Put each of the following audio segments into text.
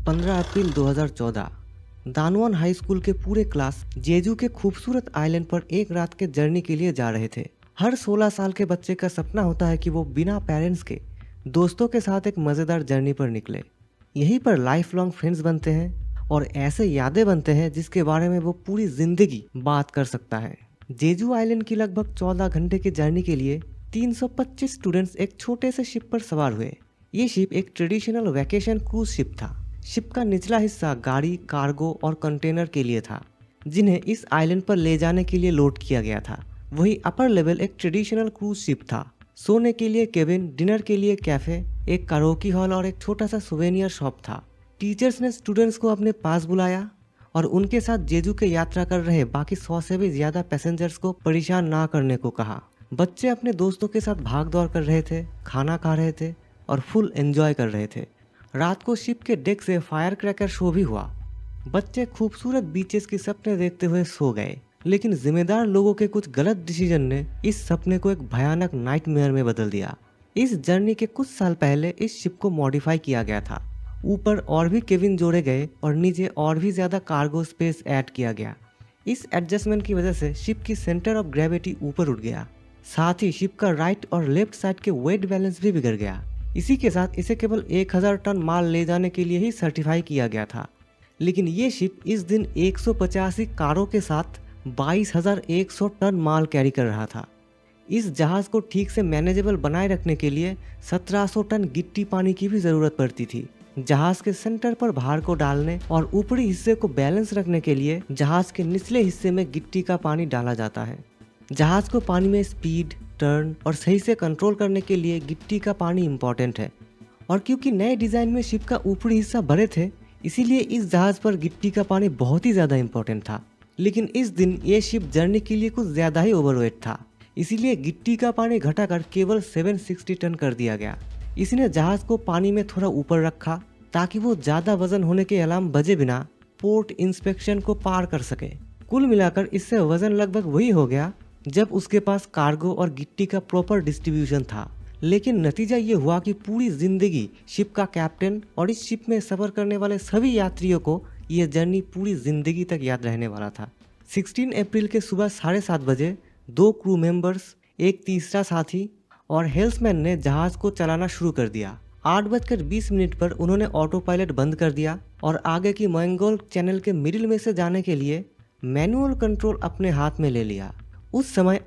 15 अप्रैल 2014 दानवन high school के पूरे class जेजू के खूबसूरत आइलैंड पर एक रात के जर्नी के लिए जा रहे थे। हर 16 साल के बच्चे का सपना होता है कि वो बिना पेरेंट्स के दोस्तों के साथ एक मज़ेदार जर्नी पर निकले। यहीं पर लाइफ लॉन्ग फ्रेंड्स बनते हैं और ऐसे यादें बनते हैं जिसके बारे में वो पूरी जिंदगी बात कर सकता है। जेजू आइलैंड की लगभग 14 घंटे की जर्नी के लिए 325 स्टूडेंट्स एक छोटे से शिप पर सवार हुए। ये शिप एक ट्रेडिशनल वैकेशन क्रूज शिप था। शिप का निचला हिस्सा गाड़ी, कार्गो और कंटेनर के लिए था, जिन्हें इस आइलैंड पर ले जाने के लिए लोड किया गया था। वही अपर लेवल एक ट्रेडिशनल क्रूज शिप था। सोने के लिए केबिन, डिनर के लिए कैफे, एक कराओके हॉल और एक छोटा सा सुवेनियर शॉप था। टीचर्स ने स्टूडेंट्स को अपने पास बुलाया और उनके साथ जेजू के यात्रा कर रहे बाकी 100 से भी ज्यादा पैसेंजर्स को परेशान ना करने को कहा। बच्चे अपने दोस्तों के साथ भाग दौड़ कर रहे थे, खाना खा रहे थे और फुल एंजॉय कर रहे थे। रात को शिप के डेक से फायर क्रैकर शो भी हुआ। बच्चे खूबसूरत बीचेस के सपने देखते हुए सो गए, लेकिन जिम्मेदार लोगों के कुछ गलत डिसीजन ने इस सपने को एक भयानक नाइटमेयर में बदल दिया। इस जर्नी के कुछ साल पहले इस शिप को मॉडिफाई किया गया था। ऊपर और भी केबिन जोड़े गए और नीचे और भी ज्यादा कार्गो स्पेस ऐड किया गया। इस एडजस्टमेंट की वजह से शिप की सेंटर ऑफ ग्रेविटी ऊपर उठ गया। साथ ही शिप का राइट और लेफ्ट साइड के वेट बैलेंस भी बिगड़ गया। इसी के साथ इसे केवल 1000 टन माल ले जाने के लिए ही सर्टिफाई किया गया था, लेकिन ये शिप इस दिन 185 कारों के साथ 22,100 टन माल कैरी कर रहा था। इस जहाज को ठीक से मैनेजेबल बनाए रखने के लिए 1700 टन गिट्टी पानी की भी जरूरत पड़ती थी। जहाज के सेंटर पर भार को डालने और ऊपरी हिस्से को बैलेंस रखने के लिए जहाज के निचले हिस्से में गिट्टी का पानी डाला जाता है। जहाज को पानी में स्पीड, टर्न और सही से कंट्रोल करने के लिए गिट्टी का पानी इम्पोर्टेंट है। और क्योंकि नए डिजाइन में शिप का ऊपरी हिस्सा भरे थे, इसीलिए इस जहाज पर गिट्टी का पानी बहुत ही ज्यादा इम्पोर्टेंट था। लेकिन इस दिन ये शिप जर्नी के लिए कुछ ज्यादा ही ओवरवेट था, इसीलिए गिट्टी का पानी घटाकर केवल 760 टन कर दिया गया। इसने जहाज को पानी में थोड़ा ऊपर रखा ताकि वो ज्यादा वजन होने के अलार्म बजे बिना पोर्ट इंस्पेक्शन को पार कर सके। कुल मिलाकर इससे वजन लगभग वही हो गया जब उसके पास कार्गो और गिट्टी का प्रॉपर डिस्ट्रीब्यूशन था। लेकिन नतीजा ये हुआ कि पूरी जिंदगी शिप का कैप्टन और इस शिप में सफर करने वाले सभी यात्रियों को यह जर्नी पूरी जिंदगी तक याद रहने वाला था। 16 अप्रैल के सुबह 7:30 बजे 2 क्रू मेंबर्स, एक तीसरा साथी और हेल्समैन ने जहाज को चलाना शुरू कर दिया। 8:20 पर उन्होंने ऑटो पायलट बंद कर दिया और आगे की मैंगोल चैनल के मिडिल में से जाने के लिए मैनुअल कंट्रोल अपने हाथ में ले लिया। उस समय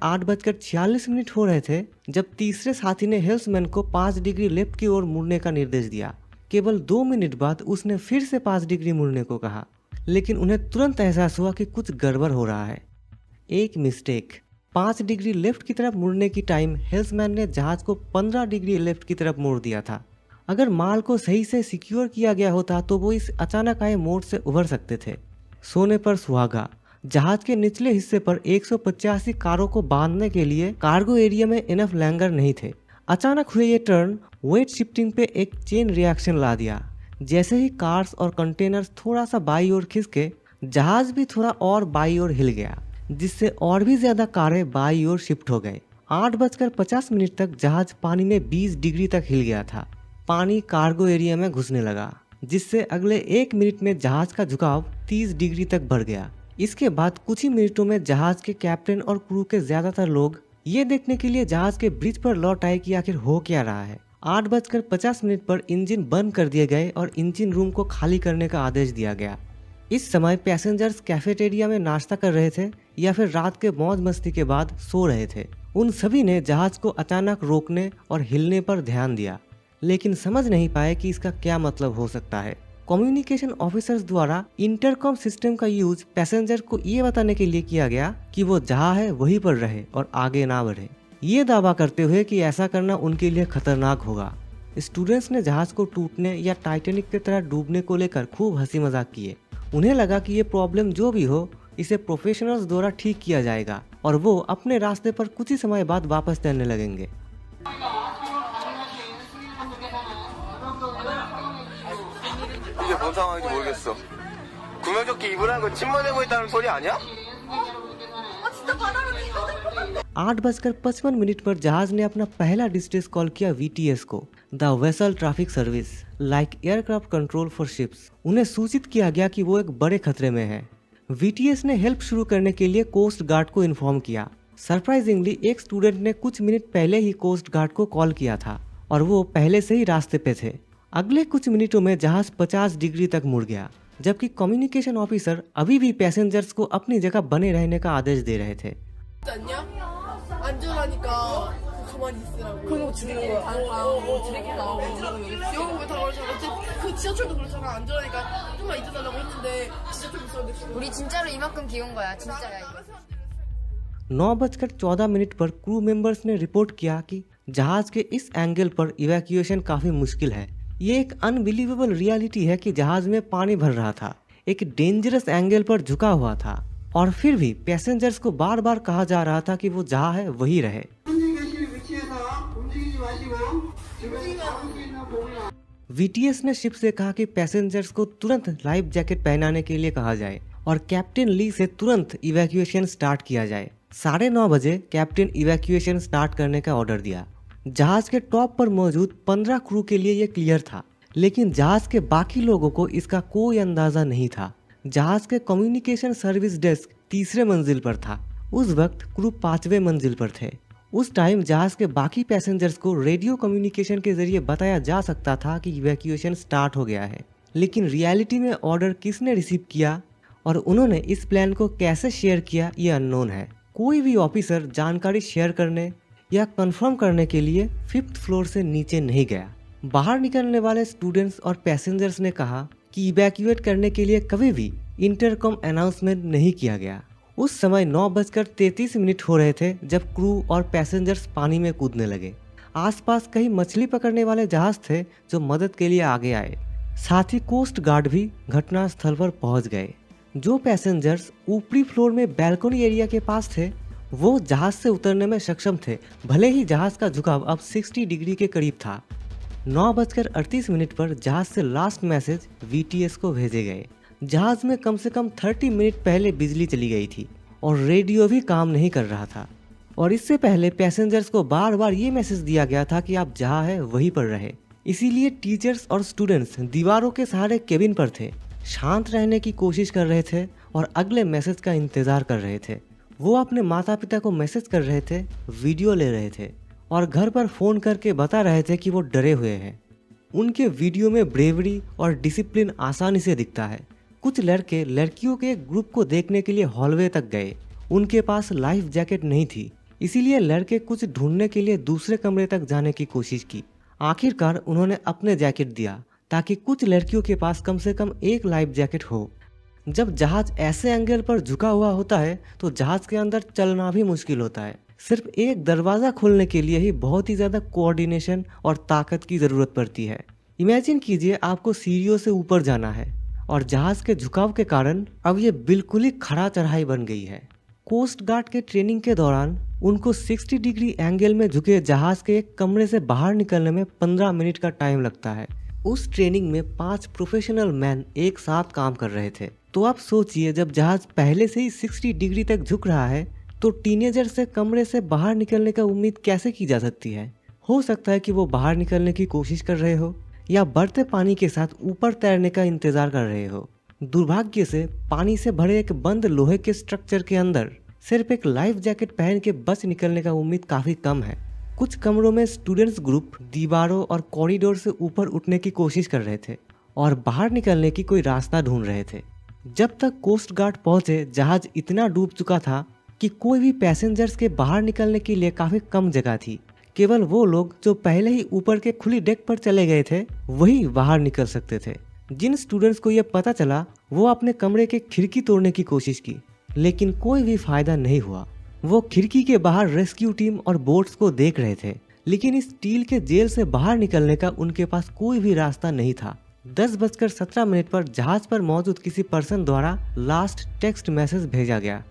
8:46 हो रहे थे जब तीसरे साथी ने हेल्समैन को 5 डिग्री लेफ्ट की ओर मुड़ने का निर्देश दिया। केवल 2 मिनट बाद उसने फिर से 5 डिग्री मुड़ने को कहा, लेकिन उन्हें तुरंत एहसास हुआ कि कुछ गड़बड़ हो रहा है। एक मिस्टेक। 5 डिग्री लेफ्ट की तरफ मुड़ने की टाइम हेल्समैन ने जहाज को 15 डिग्री लेफ्ट की तरफ मोड़ दिया था। अगर माल को सही से सिक्योर किया गया होता तो वो इस अचानक आए मोड़ से उभर सकते थे। सोने पर सुहागा। जहाज के निचले हिस्से पर 185 कारों को बांधने के लिए कार्गो एरिया में इनफ लैंगर नहीं थे। अचानक हुए ये टर्न वेट शिफ्टिंग पे एक चेन रिएक्शन ला दिया। जैसे ही कार्स और कंटेनर्स थोड़ा सा बाई ओर खिसके, जहाज भी थोड़ा और बाई ओर हिल गया, जिससे और भी ज्यादा कारें बाई ओर शिफ्ट हो गए। 8:50 तक जहाज पानी में 20 डिग्री तक हिल गया था। पानी कार्गो एरिया में घुसने लगा, जिससे अगले 1 मिनट में जहाज का झुकाव 30 डिग्री तक बढ़ गया। इसके बाद कुछ ही मिनटों में जहाज के कैप्टन और क्रू के ज्यादातर लोग ये देखने के लिए जहाज के ब्रिज पर लौट आए कि आखिर हो क्या रहा है। 8:50 पर इंजन बंद कर दिए गए और इंजन रूम को खाली करने का आदेश दिया गया। इस समय पैसेंजर्स कैफेटेरिया में नाश्ता कर रहे थे या फिर रात के मौज मस्ती के बाद सो रहे थे। उन सभी ने जहाज को अचानक रोकने और हिलने पर ध्यान दिया, लेकिन समझ नहीं पाए कि इसका क्या मतलब हो सकता है। कम्युनिकेशन ऑफिसर्स द्वारा इंटरकॉम सिस्टम का यूज पैसेंजर को ये बताने के लिए किया गया कि वो जहाँ है वहीं पर रहे और आगे ना बढ़े, ये दावा करते हुए कि ऐसा करना उनके लिए खतरनाक होगा। स्टूडेंट्स ने जहाज को टूटने या टाइटैनिक की तरह डूबने को लेकर खूब हंसी मजाक किए। उन्हें लगा कि ये प्रॉब्लम जो भी हो, इसे प्रोफेशनल्स द्वारा ठीक किया जाएगा और वो अपने रास्ते पर कुछ ही समय बाद वापस तैरने लगेंगे। 이게 뭔 상황인지 모르겠어. 구명조끼 입으라는 거 침몰되고 있다는 소리 아니야? 진짜 바다로 8:55 पर जहाज ने अपना पहला डिस्ट्रेस कॉल किया वीटीएस को, the vessel traffic service like aircraft control for ships. उन्हें सूचित किया गया कि वो एक बड़े खतरे में है। वीटीएस ने हेल्प शुरू करने के लिए कोस्ट गार्ड को इन्फॉर्म किया। सरप्राइजिंगली एक स्टूडेंट ने कुछ मिनट पहले ही कोस्ट गार्ड को कॉल किया था और वो पहले से ही रास्ते पे थे। अगले कुछ मिनटों में जहाज 50 डिग्री तक मुड़ गया, जबकि कम्युनिकेशन ऑफिसर अभी भी पैसेंजर्स को अपनी जगह बने रहने का आदेश दे रहे थे। 안전하니까 가만히 있으라고. 그런 거 줄이는 거야. 줄이기가 영어 왜다 그렇잖아. 그 지하철도 그렇잖아. 안전하니까 좀만 있어달라고 했는데 진짜 좀 무서운데. 우리 진짜로 이만큼 귀여운 거야. 진짜야 이거. 9:14 पर क्रू मेंबर्स ने रिपोर्ट किया कि जहाज के इस एंगल पर इवैक्यूएशन काफी मुश्किल है। ये एक अनबिलीवेबल रियलिटी है कि जहाज में पानी भर रहा था, एक डेंजरस एंगल पर झुका हुआ था और फिर भी पैसेंजर्स को बार बार कहा जा रहा था कि वो जहाँ है वही रहे। वीटीएस ने शिप से कहा कि पैसेंजर्स को तुरंत लाइफ जैकेट पहनाने के लिए कहा जाए और कैप्टन ली से तुरंत इवैक्यूएशन स्टार्ट किया जाए। 9:30 बजे कैप्टन इवैक्यूएशन स्टार्ट करने का ऑर्डर दिया। जहाज के टॉप पर मौजूद 15 क्रू के लिए ये क्लियर था, लेकिन जहाज के बाकी लोगों को इसका कोई अंदाजा नहीं था। जहाज के कम्युनिकेशन सर्विस डेस्क तीसरे मंजिल पर था। उस वक्त क्रू 5वें मंजिल पर थे। उस टाइम जहाज के बाकी पैसेंजर्स को रेडियो कम्युनिकेशन के जरिए बताया जा सकता था कि इवैक्यूएशन स्टार्ट हो गया है, लेकिन रियलिटी में ऑर्डर किसने रिसीव किया और उन्होंने इस प्लान को कैसे शेयर किया ये अननोन है। कोई भी ऑफिसर जानकारी शेयर करने या कंफर्म करने के लिए 5th फ्लोर से नीचे नहीं गया। बाहर निकलने वाले स्टूडेंट्स और पैसेंजर्स ने कहा कि इवैक्यूएट करने के लिए कभी भी इंटरकॉम अनाउंसमेंट नहीं किया गया। उस समय 9:33 हो रहे थे जब क्रू और पैसेंजर्स पानी में कूदने लगे। आसपास कई मछली पकड़ने वाले जहाज थे जो मदद के लिए आगे आए। साथ ही कोस्ट गार्ड भी घटना स्थल पर पहुंच गए। जो पैसेंजर्स ऊपरी फ्लोर में बैल्कनी एरिया के पास थे वो जहाज से उतरने में सक्षम थे, भले ही जहाज का झुकाव अब 60 डिग्री के करीब था। 9:38 पर जहाज से लास्ट मैसेज वीटीएस को भेजे गए। जहाज में कम से कम 30 मिनट पहले बिजली चली गई थी और रेडियो भी काम नहीं कर रहा था, और इससे पहले पैसेंजर्स को बार बार ये मैसेज दिया गया था कि आप जहाँ है वहीं पर रहे। इसीलिए टीचर्स और स्टूडेंट्स दीवारों के सहारे केबिन पर थे, शांत रहने की कोशिश कर रहे थे और अगले मैसेज का इंतजार कर रहे थे। वो अपने माता पिता को मैसेज कर रहे थे, वीडियो ले रहे थे और घर पर फोन करके बता रहे थे कि वो डरे हुए हैं। उनके वीडियो में ब्रेवरी और डिसिप्लिन आसानी से दिखता है। कुछ लड़के लड़कियों के एक ग्रुप को देखने के लिए हॉलवे तक गए। उनके पास लाइफ जैकेट नहीं थी, इसीलिए लड़के कुछ ढूंढने के लिए दूसरे कमरे तक जाने की कोशिश की। आखिरकार उन्होंने अपने जैकेट दिया ताकि कुछ लड़कियों के पास कम से कम एक लाइफ जैकेट हो। जब जहाज ऐसे एंगल पर झुका हुआ होता है तो जहाज के अंदर चलना भी मुश्किल होता है। सिर्फ एक दरवाज़ा खोलने के लिए ही बहुत ही ज़्यादा कोऑर्डिनेशन और ताकत की ज़रूरत पड़ती है। इमेजिन कीजिए आपको सीढ़ियों से ऊपर जाना है और जहाज के झुकाव के कारण अब ये बिल्कुल ही खड़ा चढ़ाई बन गई है। कोस्ट गार्ड के ट्रेनिंग के दौरान उनको 60 डिग्री एंगल में झुके जहाज के एक कमरे से बाहर निकलने में 15 मिनट का टाइम लगता है। उस ट्रेनिंग में 5 प्रोफेशनल मैन एक साथ काम कर रहे थे। तो आप सोचिए, जब जहाज पहले से ही 60 डिग्री तक झुक रहा है तो टीनेजर से कमरे से बाहर निकलने का उम्मीद कैसे की जा सकती है। हो सकता है कि वो बाहर निकलने की कोशिश कर रहे हो या बढ़ते पानी के साथ ऊपर तैरने का इंतजार कर रहे हो। दुर्भाग्य से पानी से भरे एक बंद लोहे के स्ट्रक्चर के अंदर सिर्फ एक लाइफ जैकेट पहन के बच निकलने का उम्मीद काफी कम है। कुछ कमरों में स्टूडेंट्स ग्रुप दीवारों और कॉरिडोर से ऊपर उठने की कोशिश कर रहे थे और बाहर निकलने की कोई रास्ता ढूंढ रहे थे। जब तक कोस्ट गार्ड पहुंचे जहाज इतना डूब चुका था कि कोई भी पैसेंजर्स के बाहर निकलने के लिए काफी कम जगह थी। केवल वो लोग जो पहले ही ऊपर के खुली डेक पर चले गए थे वही बाहर निकल सकते थे। जिन स्टूडेंट्स को यह पता चला वो अपने कमरे के खिड़की तोड़ने की कोशिश की, लेकिन कोई भी फायदा नहीं हुआ। वो खिड़की के बाहर रेस्क्यू टीम और बोट्स को देख रहे थे, लेकिन इस स्टील के जेल से बाहर निकलने का उनके पास कोई भी रास्ता नहीं था। 10:17 पर जहाज पर मौजूद किसी पर्सन द्वारा लास्ट टेक्स्ट मैसेज भेजा गया।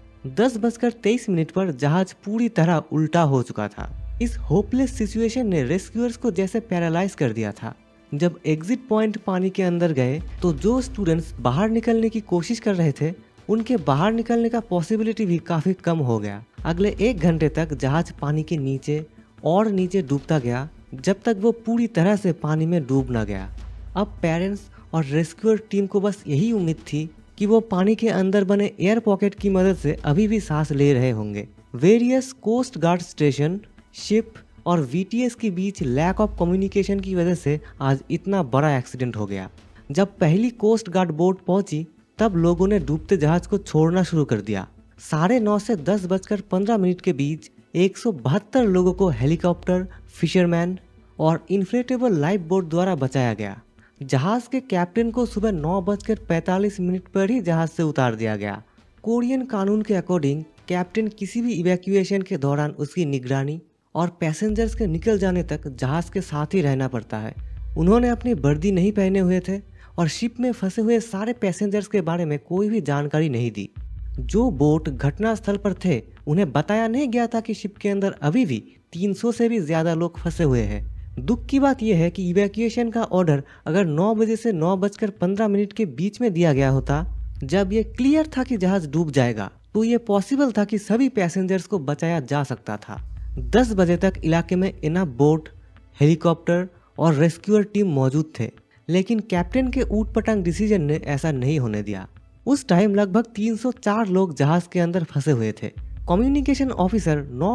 10:23 पर जहाज पूरी तरह उल्टा हो चुका था। इस होपलेस सिचुएशन ने रेस्क्यूअर्स को जैसे पैरालाइज कर दिया था। जब एग्जिट पॉइंट पानी के अंदर गए तो जो स्टूडेंट्स बाहर निकलने की कोशिश कर रहे थे उनके बाहर निकलने का पॉसिबिलिटी भी काफ़ी कम हो गया। अगले 1 घंटे तक जहाज पानी के नीचे और नीचे डूबता गया जब तक वो पूरी तरह से पानी में डूब न गया। अब पेरेंट्स और रेस्क्यूअर टीम को बस यही उम्मीद थी कि वो पानी के अंदर बने एयर पॉकेट की मदद से अभी भी सांस ले रहे होंगे। Various coast guard station, ship और वीटीएस के बीच लैक ऑफ कम्युनिकेशन की वजह से आज इतना बड़ा एक्सीडेंट हो गया। जब पहली कोस्ट गार्ड बोट पहुंची तब लोगों ने डूबते जहाज को छोड़ना शुरू कर दिया। 9:30 से 10:15 के बीच 172 लोगों को हेलीकॉप्टर, फिशरमैन और इन्फ्लेटेबल लाइफ बोट द्वारा बचाया गया। जहाज के कैप्टन को सुबह 9:45 पर ही जहाज से उतार दिया गया। कोरियन कानून के अकॉर्डिंग कैप्टन किसी भी इवैक्यूएशन के दौरान उसकी निगरानी और पैसेंजर्स के निकल जाने तक जहाज के साथ ही रहना पड़ता है। उन्होंने अपनी वर्दी नहीं पहने हुए थे और शिप में फंसे हुए सारे पैसेंजर्स के बारे में कोई भी जानकारी नहीं दी। जो बोट घटनास्थल पर थे उन्हें बताया नहीं गया था कि शिप के अंदर अभी भी 300 से भी ज्यादा लोग फंसे हुए हैं। दुख की बात यह है कि इवैक्यूएशन का ऑर्डर अगर 9 बजे से 9:15 के बीच में दिया गया होता, जब ये क्लियर था कि जहाज डूब जाएगा, तो ये पॉसिबल था कि सभी पैसेंजर्स को बचाया जा सकता था। 10 बजे तक इलाके में इनफ बोट, हेलीकॉप्टर और रेस्क्यूअर टीम मौजूद थे, लेकिन कैप्टन के ऊटपटांग डिसीजन ने ऐसा नहीं होने दिया। उस टाइम लगभग 304 लोग जहाज के अंदर फंसे हुए थे। कम्युनिकेशन ऑफिसर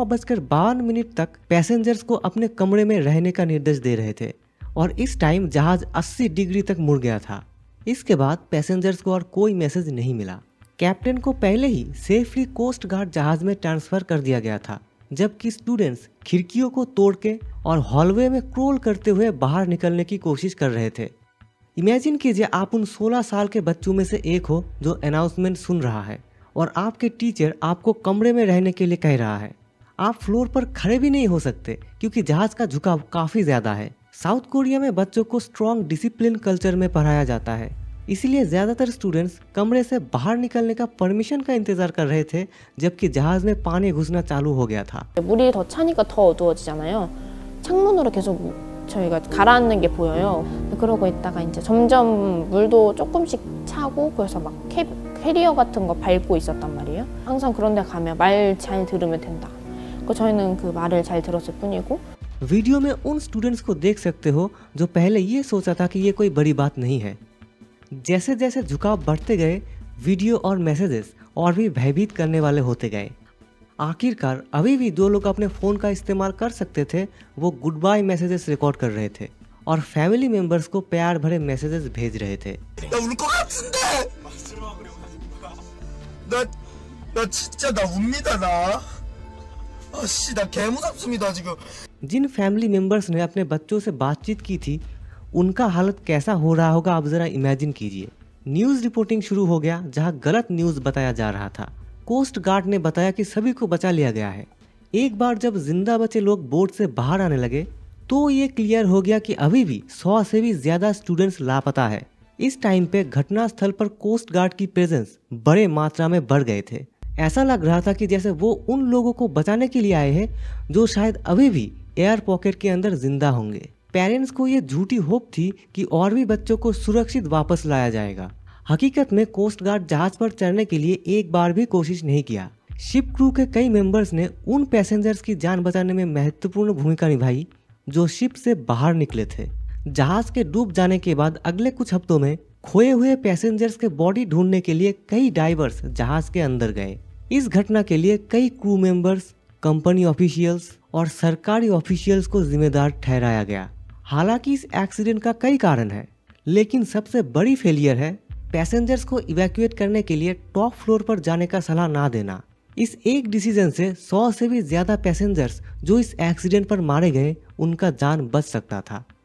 9:52 तक पैसेंजर्स को अपने कमरे में रहने का निर्देश दे रहे थे और इस टाइम जहाज 80 डिग्री तक मुड़ गया था। इसके बाद पैसेंजर्स को और कोई मैसेज नहीं मिला। कैप्टन को पहले ही सेफली कोस्ट गार्ड जहाज में ट्रांसफर कर दिया गया था, जबकि स्टूडेंट्स खिड़कियों को तोड़ के और हॉलवे में क्रोल करते हुए बाहर निकलने की कोशिश कर रहे थे। इमेजिन कीजिए आप उन 16 साल के बच्चों में से एक हो जो अनाउंसमेंट सुन रहा है और आपके टीचर आपको कमरे में रहने के लिए कह रहा है। आप फ्लोर पर खड़े भी नहीं हो सकते क्योंकि जहाज का झुकाव काफ़ी ज़्यादा है। साउथ कोरिया में बच्चों को स्ट्रॉन्ग डिसिप्लिन कल्चर में पढ़ाया जाता है, इसलिए ज़्यादातर स्टूडेंट्स कमरे से बाहर निकलने का परमिशन का इंतज़ार कर रहे थे, जबकि जहाज में पानी घुसना चालू हो गया था। 물이 더 차니까 더 어두워지잖아요. 창문으로 계속 저희가 가라앉는 게 보여요. 그러고 있다가 이제 점점 물도 조금씩 차고 그래서 막 캐리어 같은 거 밟고 있었단 말이에요. 항상 그런 데 가면 말 잘 들으면 된다. 저희는 그 말을 잘 들었을 뿐이고. वीडियो में उन स्टूडेंट्स को देख सकते हो जो पहले ये सोचा था कि ये कोई बड़ी बात नहीं है। जैसे जैसे झुकाव बढ़ते गए, वीडियो और मैसेजेस और भी भयभीत करने वाले होते गए। आखिरकार अभी भी जो लोग अपने फ़ोन का इस्तेमाल कर सकते थे वो गुड बाय मैसेजेस रिकॉर्ड कर रहे थे और फैमिली मेंबर्स को प्यार भरे मैसेजेस भेज रहे थे। जिन फैमिली मेंबर्स ने अपने बच्चों से बातचीत की थी उनका हालत कैसा हो रहा होगा आप जरा इमेजिन कीजिए। न्यूज़ रिपोर्टिंग शुरू हो गया जहां गलत न्यूज़ बताया जा रहा था। कोस्ट गार्ड ने बताया कि सभी को बचा लिया गया है। एक बार जब जिंदा बचे लोग बोट से बाहर आने लगे तो ये क्लियर हो गया कि अभी भी 100 से भी ज्यादा स्टूडेंट्स लापता है। इस टाइम पे घटनास्थल पर कोस्ट गार्ड की प्रेजेंस बड़े मात्रा में बढ़ गए थे। ऐसा लग रहा था कि जैसे वो उन लोगों को बचाने के लिए आए हैं जो शायद अभी भी एयर पॉकेट के अंदर जिंदा होंगे। पेरेंट्स को ये झूठी होप थी कि और भी बच्चों को सुरक्षित वापस लाया जाएगा। हकीकत में कोस्ट गार्ड जहाज पर चढ़ने के लिए एक बार भी कोशिश नहीं किया। शिप क्रू के कई मेंबर्स ने उन पैसेंजर्स की जान बचाने में महत्वपूर्ण भूमिका निभाई जो शिप से बाहर निकले थे। जहाज के डूब जाने के बाद अगले कुछ हफ्तों में खोए हुए पैसेंजर्स के बॉडी ढूंढने के लिए कई डाइवर्स जहाज के अंदर गए। इस घटना के लिए कई क्रू मेंबर्स, कंपनी ऑफिशियल्स और सरकारी ऑफिशियल्स को जिम्मेदार ठहराया गया। हालांकि इस एक्सीडेंट का कई कारण है, लेकिन सबसे बड़ी फेलियर है पैसेंजर्स को इवैक्यूएट करने के लिए टॉप फ्लोर पर जाने का सलाह ना देना। इस एक डिसीजन से 100 से भी ज्यादा पैसेंजर्स जो इस एक्सीडेंट पर मारे गए उनका जान बच सकता था।